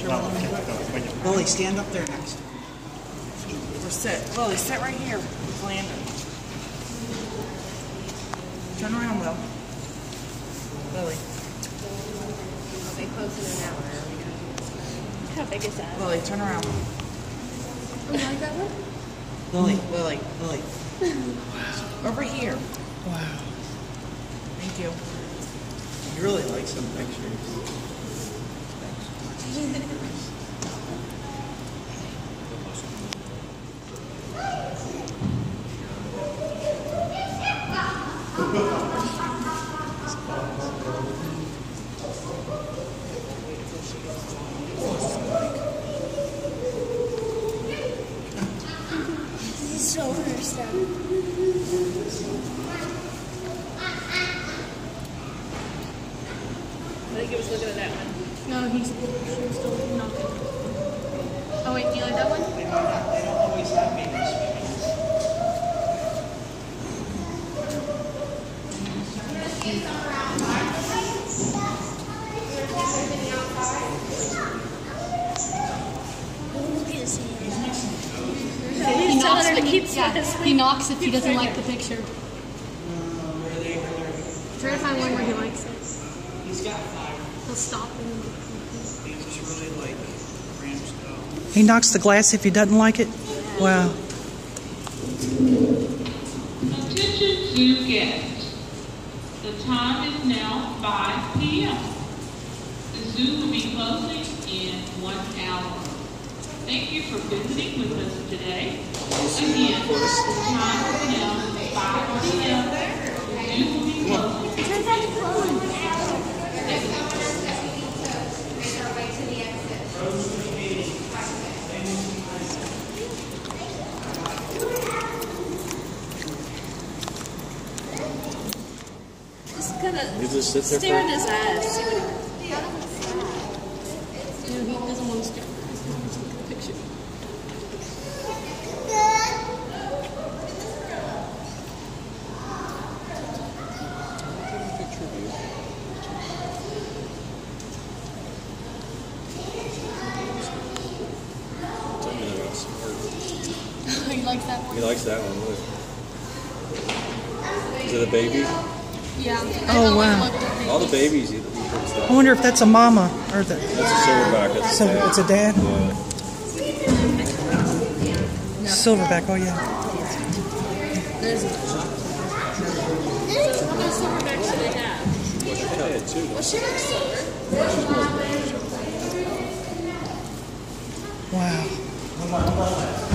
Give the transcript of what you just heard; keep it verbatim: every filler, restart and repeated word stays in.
picture with him. Lily, stand up there next. Or sit. Lily, sit right here with Landon. Turn around, Will. Lily. They close in an hour. How big is that? Lily, turn around. Oh, you like that one? Lily, Lily, Lily. Wow. Over here. Wow. Thank you. You really like some pictures. So understand. I think it was looking at that one. No, he's still knocking. Oh wait, do you like that one? They don't, they don't always have babies. He knocks, if he, yeah, he knocks if he doesn't like the picture. Try to find one where he likes it. He's got five. He'll stop and He's just really like ram stuff. He knocks the glass if he doesn't like it? Wow. Attention zoo guests. The time is now five p m The zoo will be closing in one hour. Thank you for visiting with us today. Again, the time is now five p m The zoo will be closing. Just kind of You just sit there stare for at his eyes. See what he no, he doesn't want to stare. He wants to look at the picture. He likes that one. He likes that one. Look. Is it a baby? Yeah. Oh, wow. All the babies. He, he puts that. I wonder if that's a mama or the. That's a silverback. That's So a dad. it's a dad? Yeah. Silverback, oh yeah. There's a so how many silverbacks do they have? Yeah, too. Well, she looks silver. Wow.